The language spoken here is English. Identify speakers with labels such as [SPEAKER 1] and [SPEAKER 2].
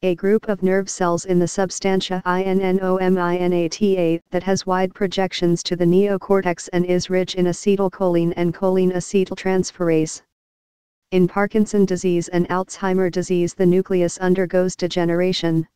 [SPEAKER 1] a group of nerve cells in the substantia innominata that has wide projections to the neocortex and is rich in acetylcholine and choline acetyltransferase. In Parkinson disease and Alzheimer disease, the nucleus undergoes degeneration.